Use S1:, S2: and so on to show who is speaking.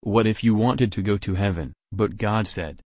S1: What if you wanted to go to heaven? But God said,